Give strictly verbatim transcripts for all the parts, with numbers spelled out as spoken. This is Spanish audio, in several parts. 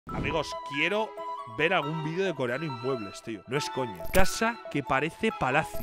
Amigos, quiero ver algún vídeo de Coreano Inmuebles, tío. No es coña. Casa que parece palacio.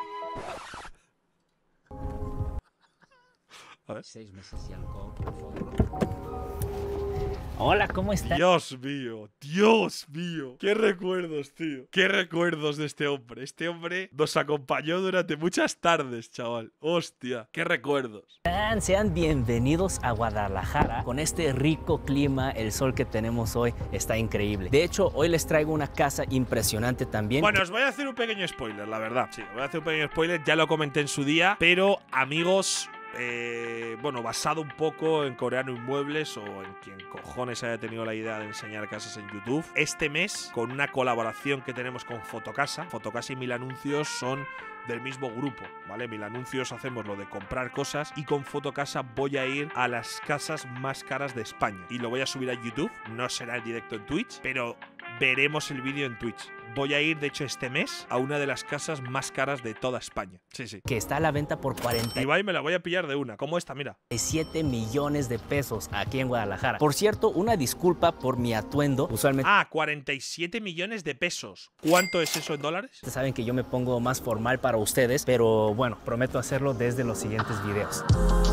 A ver. Seis meses y algo, por favor. Hola, ¿cómo estás? Dios mío, Dios mío. Qué recuerdos, tío. Qué recuerdos de este hombre. Este hombre nos acompañó durante muchas tardes, chaval. Hostia, qué recuerdos. Sean bienvenidos a Guadalajara. Con este rico clima, el sol que tenemos hoy está increíble. De hecho, hoy les traigo una casa impresionante también. Bueno, os voy a hacer un pequeño spoiler, la verdad. Sí, voy a hacer un pequeño spoiler. Ya lo comenté en su día. Pero, amigos... Eh, bueno, basado un poco en Coreano Inmuebles o en quien cojones haya tenido la idea de enseñar casas en YouTube. Este mes, con una colaboración que tenemos con Fotocasa, Fotocasa y Mil Anuncios son del mismo grupo, ¿vale? Mil Anuncios hacemos lo de comprar cosas y con Fotocasa voy a ir a las casas más caras de España. Y lo voy a subir a YouTube, no será el directo en Twitch, pero veremos el vídeo en Twitch. Voy a ir, de hecho, este mes a una de las casas más caras de toda España. Sí, sí. Que está a la venta por cuarenta Y va y me la voy a pillar de una. ¿Cómo está? Mira. y siete millones de pesos aquí en Guadalajara. Por cierto, una disculpa por mi atuendo. Usualmente... Ah, cuarenta y siete millones de pesos. ¿Cuánto es eso en dólares? Saben que yo me pongo más formal para ustedes, pero bueno, prometo hacerlo desde los siguientes videos.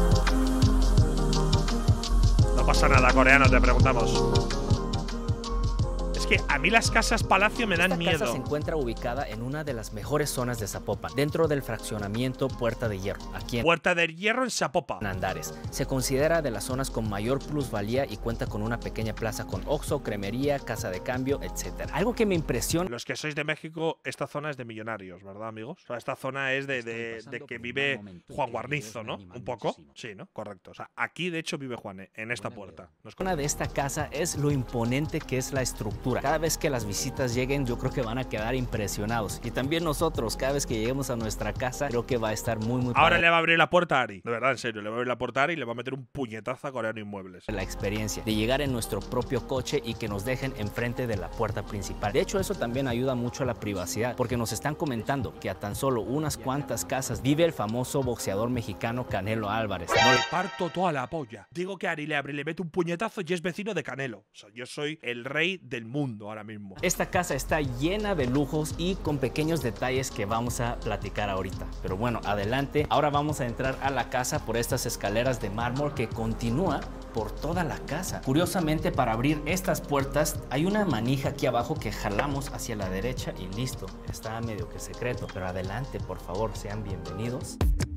No pasa nada, coreano, te preguntamos. Que a mí las casas palacio me dan Esta miedo. Esta casa se encuentra ubicada en una de las mejores zonas de Zapopan, dentro del fraccionamiento Puerta de Hierro, aquí en Puerta de Hierro en Zapopan. Andares. Se considera de las zonas con mayor plusvalía y cuenta con una pequeña plaza con Oxxo, cremería, casa de cambio, etcétera. Algo que me impresiona... Los que sois de México, esta zona es de millonarios, ¿verdad, amigos? O sea, esta zona es de, de, de que vive Juan Guarnizo, ¿no? Un poco. Sí, ¿no? Correcto. O sea, aquí de hecho vive Juan, en esta puerta. No una de esta casa es lo imponente que es la estructura. Cada vez que las visitas lleguen, yo creo que van a quedar impresionados. Y también nosotros, cada vez que lleguemos a nuestra casa, creo que va a estar muy, muy... Ahora padre. Le va a abrir la puerta a Ari. De verdad, en serio. Le va a abrir la puerta a Ari y le va a meter un puñetazo a Coreano Inmuebles. La experiencia de llegar en nuestro propio coche y que nos dejen enfrente de la puerta principal. De hecho, eso también ayuda mucho a la privacidad, porque nos están comentando que a tan solo unas cuantas casas vive el famoso boxeador mexicano Canelo Álvarez. No le parto toda la polla. Digo que Ari le abre y le mete un puñetazo y es vecino de Canelo. O sea, yo soy el rey del mundo ahora mismo. Esta casa está llena de lujos y con pequeños detalles que vamos a platicar ahorita. Pero bueno, adelante. Ahora vamos a entrar a la casa por estas escaleras de mármol que continúa por toda la casa. Curiosamente, para abrir estas puertas hay una manija aquí abajo que jalamos hacia la derecha y listo. Está medio que secreto, pero adelante, por favor, sean bienvenidos.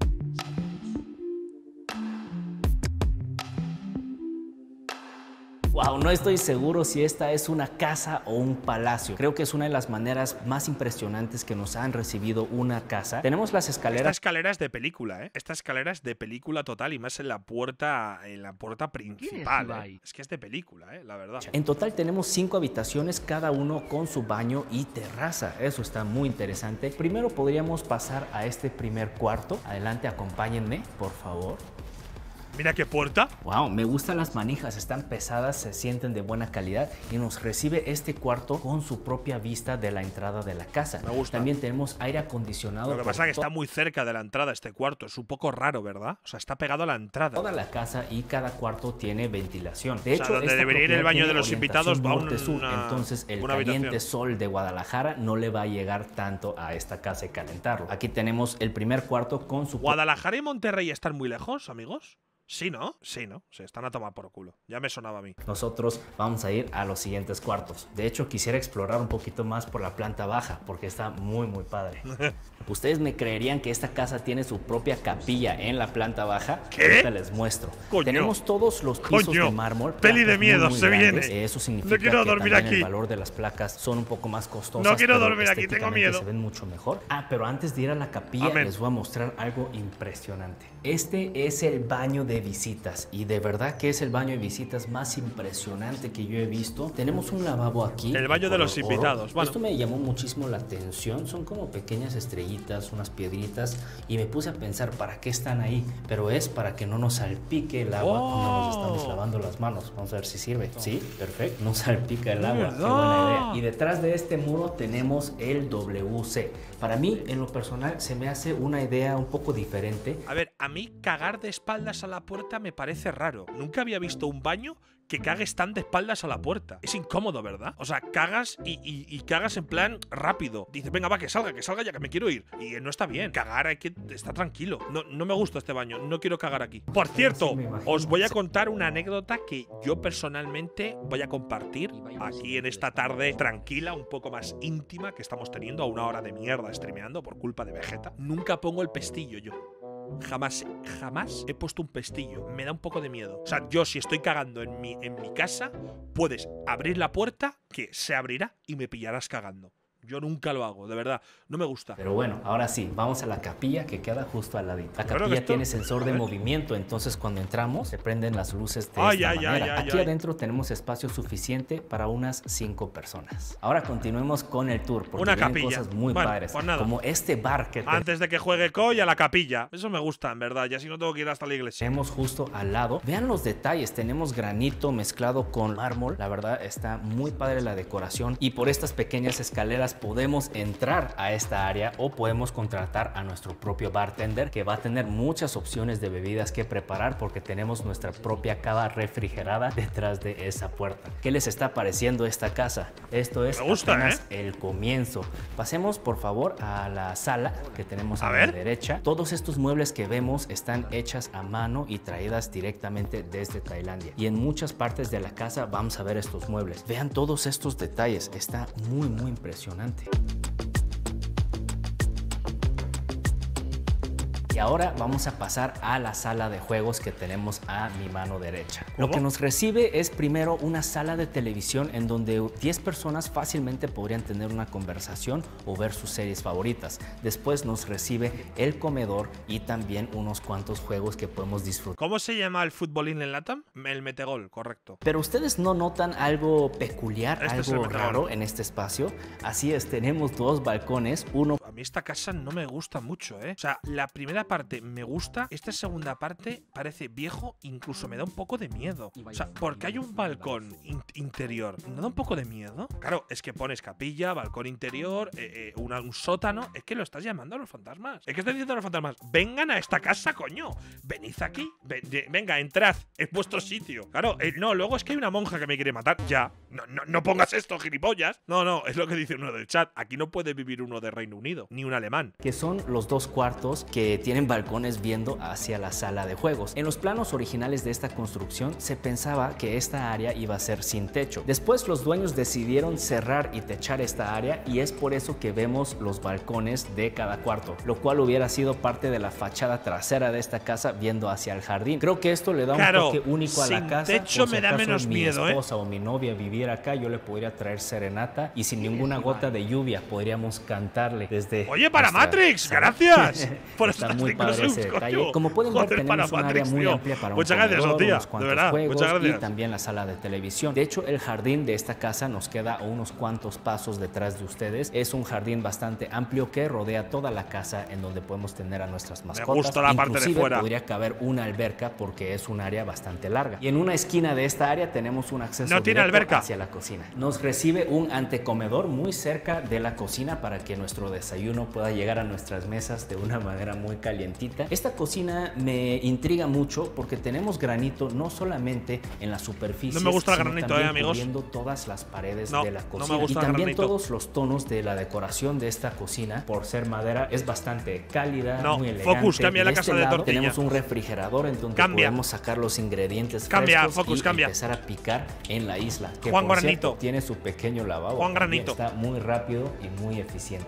Wow, no estoy seguro si esta es una casa o un palacio. Creo que es una de las maneras más impresionantes que nos han recibido una casa. Tenemos las escaleras. Esta escalera es de película, ¿eh? Esta escalera es de película total y más en la puerta, en la puerta principal. ¿eh? Es que es de película, ¿eh? La verdad. En total tenemos cinco habitaciones, cada uno con su baño y terraza. Eso está muy interesante. Primero podríamos pasar a este primer cuarto. Adelante, acompáñenme, por favor. Mira qué puerta. Wow, me gustan las manijas, están pesadas, se sienten de buena calidad y nos recibe este cuarto con su propia vista de la entrada de la casa. Me gusta. También tenemos aire acondicionado. Lo que pasa es que está muy cerca de la entrada este cuarto, es un poco raro, ¿verdad? O sea, está pegado a la entrada. Toda la casa y cada cuarto tiene ventilación. De o hecho, sea, donde debería ir el baño de los invitados va un sur, entonces el caliente sol de Guadalajara no le va a llegar tanto a esta casa y calentarlo. Aquí tenemos el primer cuarto con su... ¿Guadalajara y Monterrey están muy lejos, amigos? Sí, ¿no? Sí, ¿no? Se están a tomar por culo. Ya me sonaba a mí. Nosotros vamos a ir a los siguientes cuartos. De hecho, quisiera explorar un poquito más por la planta baja, porque está muy, muy padre. ¿Ustedes me creerían que esta casa tiene su propia capilla en la planta baja? ¿Qué? Ahorita les muestro. Coño. Tenemos todos los pisos Coño. de mármol. Peli de miedo, muy, muy se grandes. viene. Eso significa no quiero que dormir también aquí. el valor de las placas son un poco más costosas. No quiero pero dormir aquí, tengo miedo. Se ven mucho mejor. Ah, pero antes de ir a la capilla, Amén. les voy a mostrar algo impresionante. Este es el baño de visitas. Y de verdad que es el baño de visitas más impresionante que yo he visto. Tenemos un lavabo aquí. El baño de los oro. invitados. Bueno. Esto me llamó muchísimo la atención. Son como pequeñas estrellitas, unas piedritas. Y me puse a pensar, ¿para qué están ahí? Pero es para que no nos salpique el agua oh. cuando nos estamos lavando las manos. Vamos a ver si sirve. Sí, perfecto. No salpica el agua. ¿Verdad? Qué buena idea. Y detrás de este muro tenemos el W C. Para mí, en lo personal, se me hace una idea un poco diferente. A ver, a mí cagar de espaldas a la puerta me parece raro. Nunca había visto un baño que cagues tan de espaldas a la puerta. Es incómodo, ¿verdad? O sea, cagas y, y, y cagas en plan rápido. Dices, venga, va, que salga, que salga ya, que me quiero ir. Y no está bien. Cagar hay que estar tranquilo. No, no me gusta este baño. No quiero cagar aquí. Por cierto, os voy a contar una anécdota que yo personalmente voy a compartir aquí en esta tarde tranquila, un poco más íntima que estamos teniendo a una hora de mierda streameando por culpa de Vegeta. Nunca pongo el pestillo yo. Jamás, jamás he puesto un pestillo. Me da un poco de miedo. O sea, yo si estoy cagando en mi, en mi casa, puedes abrir la puerta, que se abrirá y me pillarás cagando. Yo nunca lo hago, de verdad, no me gusta. Pero bueno, ahora sí, vamos a la capilla que queda justo al ladito. La capilla esto, tiene sensor de movimiento, entonces cuando entramos se prenden las luces de ay, esta ay, manera. Ay, ay, Aquí ay. adentro tenemos espacio suficiente para unas cinco personas. Ahora continuemos con el tour, porque una vienen capilla. cosas muy bueno, padres, pues nada. como este bar que antes de que juegue Koi a la capilla. Eso me gusta, en verdad, y así no tengo que ir hasta la iglesia. Tenemos justo al lado. Vean los detalles, tenemos granito mezclado con mármol. La verdad está muy padre la decoración y por estas pequeñas escaleras podemos entrar entrar a esta área o podemos contratar a nuestro propio bartender que va a tener muchas opciones de bebidas que preparar porque tenemos nuestra propia cava refrigerada detrás de esa puerta. ¿Qué les está pareciendo esta casa? Esto es Me gusta, apenas ¿eh? el comienzo. Pasemos por favor a la sala que tenemos a, a la ver. derecha. Todos estos muebles que vemos están hechas a mano y traídas directamente desde Tailandia. Y en muchas partes de la casa vamos a ver estos muebles. Vean todos estos detalles. Está muy, muy impresionante. Y ahora vamos a pasar a la sala de juegos que tenemos a mi mano derecha. Lo que nos recibe es primero una sala de televisión en donde diez personas fácilmente podrían tener una conversación o ver sus series favoritas. Después nos recibe el comedor y también unos cuantos juegos que podemos disfrutar. ¿Cómo se llama el futbolín en LATAM? El metegol, correcto. Pero ustedes no notan algo peculiar, este algo raro en este espacio. Así es, tenemos dos balcones, uno... A mí esta casa no me gusta mucho, ¿eh? O sea, la primera parte me gusta, esta segunda parte parece viejo, incluso me da un poco de miedo. O sea, porque hay un balcón in interior, ¿no da un poco de miedo? Claro, es que pones capilla, balcón interior, eh, eh, una, un sótano. Es que lo estás llamando a los fantasmas. Es que estás diciendo a los fantasmas, vengan a esta casa, coño. Venid aquí, ven, de, venga, entrad, es vuestro sitio. Claro, eh, no, luego es que hay una monja que me quiere matar. Ya, no, no, no pongas esto, gilipollas. No, no, es lo que dice uno del chat. Aquí no puede vivir uno de Reino Unido, ni un alemán. Que son los dos cuartos que tienen balcones viendo hacia la sala de juegos. En los planos originales de esta construcción se pensaba que esta área iba a ser sin techo. Después los dueños decidieron cerrar y techar esta área y es por eso que vemos los balcones de cada cuarto, lo cual hubiera sido parte de la fachada trasera de esta casa viendo hacia el jardín. Creo que esto le da claro, un toque único a la casa. Sin techo si me da menos mi miedo, esposa ¿eh? o mi novia viviera acá, yo le podría traer serenata y sin ninguna gota de lluvia podríamos cantarle desde... Oye, para Matrix, gracias por Está estas muy padre ese detalle. Como pueden Joder, ver, tenemos un Matrix, área muy tío. amplia para muchas un gracias, comedor, tía, unos cuantos de verdad, juegos muchas gracias. y también la sala de televisión. De hecho, el jardín de esta casa nos queda a unos cuantos pasos detrás de ustedes. Es un jardín bastante amplio que rodea toda la casa en donde podemos tener a nuestras mascotas. Me gusta la parte Inclusive de fuera. podría caber una alberca porque es un área bastante larga. Y en una esquina de esta área tenemos un acceso no tiene alberca hacia la cocina. Nos recibe un antecomedor muy cerca de la cocina para que nuestro desayuno pueda llegar a nuestras mesas de una manera muy calientita. Esta cocina me intriga mucho porque tenemos granito no solamente en la superficie, no me gusta el sino granito, también eh, amigos. cubriendo todas las paredes no, de la cocina. No me gusta y también el granito. Todos los tonos de la decoración de esta cocina, por ser madera, es bastante cálida, no, muy elegante. Focus, cambia la de casa este de lado tortilla. Tenemos un refrigerador en donde cambia. podemos sacar los ingredientes cambia, frescos Focus, y cambia. empezar a picar en la isla. Que Juan por Granito. cierto, tiene su pequeño lavabo. Juan Granito. Está muy rápido y muy eficiente.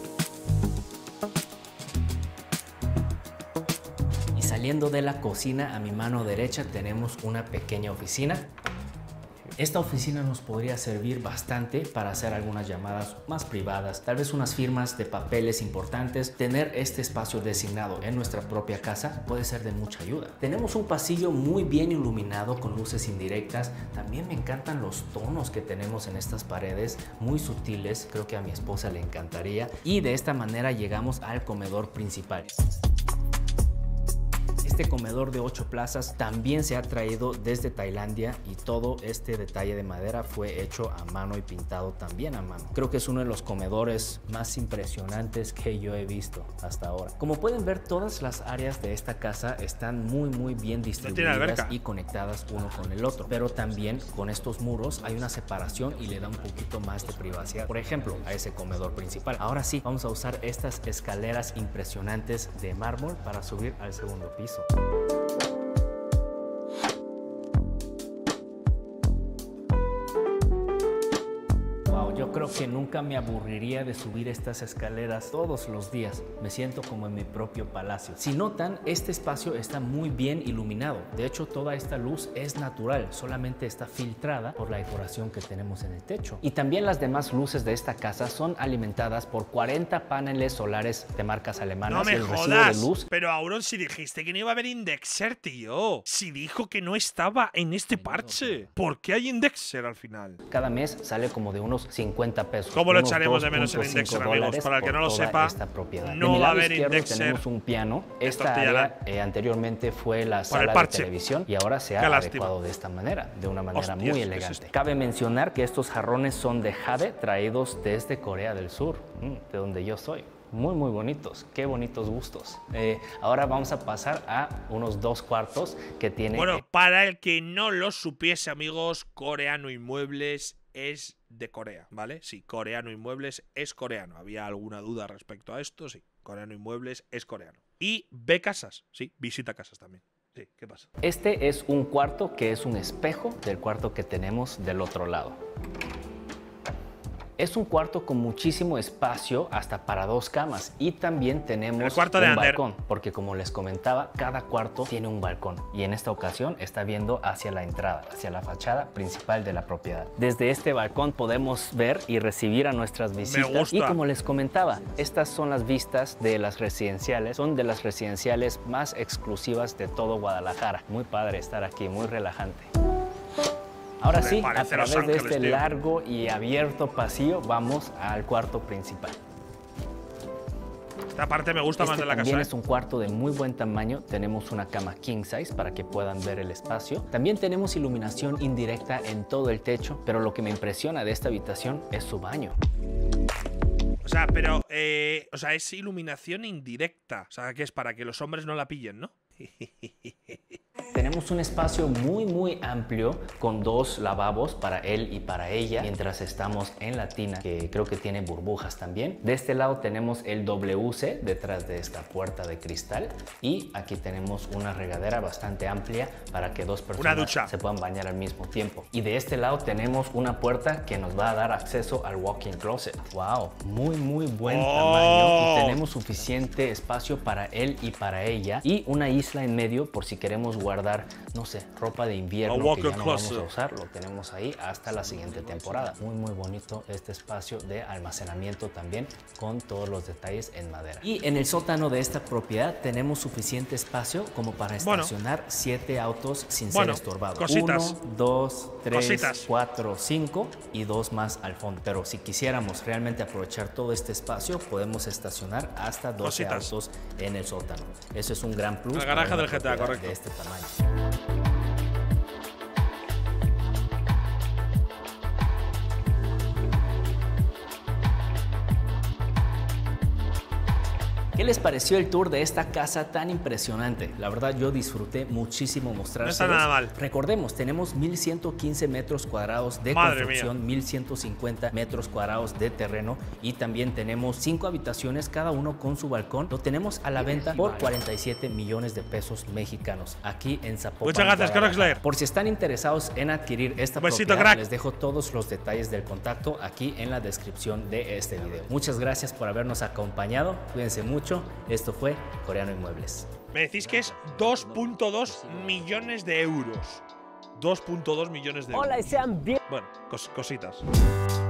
Y saliendo de la cocina a mi mano derecha tenemos una pequeña oficina. Esta oficina nos podría servir bastante para hacer algunas llamadas más privadas, tal vez unas firmas de papeles importantes. Tener este espacio designado en nuestra propia casa puede ser de mucha ayuda. Tenemos un pasillo muy bien iluminado con luces indirectas. También me encantan los tonos que tenemos en estas paredes, muy sutiles. Creo que a mi esposa le encantaría. Y de esta manera llegamos al comedor principal. Este comedor de ocho plazas también se ha traído desde Tailandia y todo este detalle de madera fue hecho a mano y pintado también a mano. Creo que es uno de los comedores más impresionantes que yo he visto hasta ahora. Como pueden ver, todas las áreas de esta casa están muy muy bien distribuidas y conectadas uno con el otro, pero también con estos muros hay una separación y le da un poquito más de privacidad, por ejemplo, a ese comedor principal. Ahora sí, vamos a usar estas escaleras impresionantes de mármol para subir al segundo piso. Yo creo que nunca me aburriría de subir estas escaleras todos los días. Me siento como en mi propio palacio. Si notan, este espacio está muy bien iluminado. De hecho, toda esta luz es natural, solamente está filtrada por la decoración que tenemos en el techo. Y también las demás luces de esta casa son alimentadas por cuarenta paneles solares de marcas alemanas. No me el jodas, de luz... pero Auron, si dijiste que no iba a haber indexer, tío. Si dijo que no estaba en este parche. ¿Por qué hay indexer al final? Cada mes sale como de unos cincuenta pesos. ¿Cómo lo echaremos de menos el indexer, amigos? Para el que no lo sepa, no va a haber indexer. Tenemos un piano. Esta área eh, anteriormente fue la sala de televisión y ahora se ha adecuado de esta manera, de una manera Hostias, muy elegante. Cabe mencionar que estos jarrones son de jade traídos desde Corea del Sur, de donde yo soy. Muy, muy bonitos. Qué bonitos gustos. Eh, ahora vamos a pasar a unos dos cuartos que tienen... Bueno, para el que no lo supiese, amigos, Coreano Inmuebles es de Corea, ¿vale? Sí, Coreano Inmuebles es coreano. ¿Había alguna duda respecto a esto? Sí, Coreano Inmuebles es coreano. Y ve casas, sí, visita casas también. Sí, ¿qué pasa? Este es un cuarto que es un espejo del cuarto que tenemos del otro lado. Es un cuarto con muchísimo espacio hasta para dos camas y también tenemos el cuarto de un balcón, porque como les comentaba, cada cuarto tiene un balcón y en esta ocasión está viendo hacia la entrada, hacia la fachada principal de la propiedad. Desde este balcón podemos ver y recibir a nuestras visitas y como les comentaba, estas son las vistas de las residenciales, son de las residenciales más exclusivas de todo Guadalajara. Muy padre estar aquí, muy relajante. Ahora sí, a través de este largo y abierto pasillo vamos al cuarto principal. Esta parte me gusta más de la casa. También es un cuarto de muy buen tamaño. Tenemos una cama king size para que puedan ver el espacio. También tenemos iluminación indirecta en todo el techo, pero lo que me impresiona de esta habitación es su baño. O sea, pero, eh, o sea, es iluminación indirecta. O sea, que es para que los hombres no la pillen, ¿no? Tenemos un espacio muy muy amplio con dos lavabos para él y para ella mientras estamos en la tina, que creo que tiene burbujas también. De este lado tenemos el W C detrás de esta puerta de cristal y aquí tenemos una regadera bastante amplia para que dos personas se puedan bañar al mismo tiempo. Y de este lado tenemos una puerta que nos va a dar acceso al walk-in closet. Wow, muy muy buen oh. tamaño y tenemos suficiente espacio para él y para ella y una isla en medio por si queremos guardar, no sé, ropa de invierno que ya no vamos a usar, lo tenemos ahí hasta la siguiente temporada. Muy muy bonito este espacio de almacenamiento también con todos los detalles en madera. Y en el sótano de esta propiedad tenemos suficiente espacio como para estacionar bueno. siete autos sin bueno, ser estorbados. Cositas. Uno, dos, tres, cositas. cuatro, cinco y dos más al fondo. Pero si quisiéramos realmente aprovechar todo este espacio, podemos estacionar hasta doce cositas. Autos en el sótano. Eso es un gran plus. La garaje del G T A, correcto. De este tamaño. ¿Qué les pareció el tour de esta casa tan impresionante? La verdad, yo disfruté muchísimo mostrárselos. No está nada mal. Recordemos, tenemos mil ciento quince metros cuadrados de Madre construcción, mía. mil ciento cincuenta metros cuadrados de terreno y también tenemos cinco habitaciones, cada uno con su balcón. Lo tenemos a la venta por cuarenta y siete millones de pesos mexicanos aquí en Zapopan. Muchas gracias, Croxler. Por si están interesados en adquirir esta Besito, propiedad, crack. les dejo todos los detalles del contacto aquí en la descripción de este video. Muchas gracias por habernos acompañado. Cuídense mucho. Esto fue Coreano Inmuebles. Me decís que es dos punto dos millones de euros. dos punto dos millones de euros. Hola y sean bien. Bueno, cos cositas.